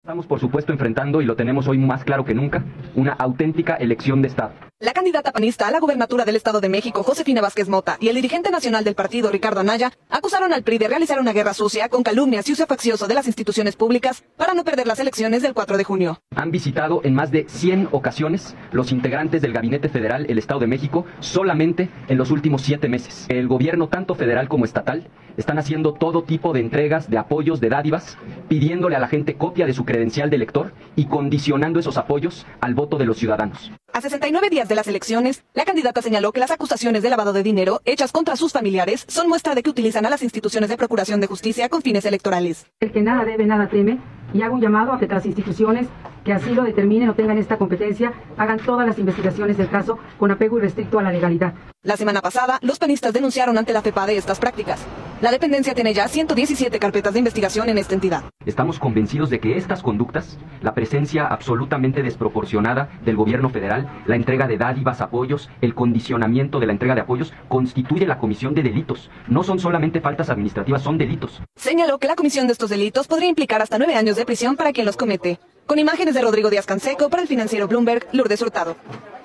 Estamos, por supuesto, enfrentando, y lo tenemos hoy más claro que nunca, una auténtica elección de Estado. La candidata panista a la gubernatura del Estado de México, Josefina Vázquez Mota, y el dirigente nacional del partido, Ricardo Anaya, acusaron al PRI de realizar una guerra sucia con calumnias y uso faccioso de las instituciones públicas para no perder las elecciones del 4 de junio. Han visitado en más de 100 ocasiones los integrantes del Gabinete Federal, el Estado de México, solamente en los últimos 7 meses. El gobierno, tanto federal como estatal, están haciendo todo tipo de entregas, de apoyos, de dádivas, pidiéndole a la gente copia de su credencial de elector y condicionando esos apoyos al voto de los ciudadanos. A 69 días de las elecciones, la candidata señaló que las acusaciones de lavado de dinero hechas contra sus familiares son muestra de que utilizan a las instituciones de procuración de justicia con fines electorales. El que nada debe, nada teme, y hago un llamado a que las instituciones que así lo determinen o tengan esta competencia hagan todas las investigaciones del caso con apego irrestricto a la legalidad. La semana pasada, los panistas denunciaron ante la FEPADE estas prácticas. La dependencia tiene ya 117 carpetas de investigación en esta entidad. Estamos convencidos de que estas conductas, la presencia absolutamente desproporcionada del gobierno federal, la entrega de dádivas, apoyos, el condicionamiento de la entrega de apoyos, constituye la comisión de delitos. No son solamente faltas administrativas, son delitos. Señaló que la comisión de estos delitos podría implicar hasta 9 años de prisión para quien los comete. Con imágenes de Rodrigo Díaz Canseco, para el financiero Bloomberg, Lourdes Hurtado.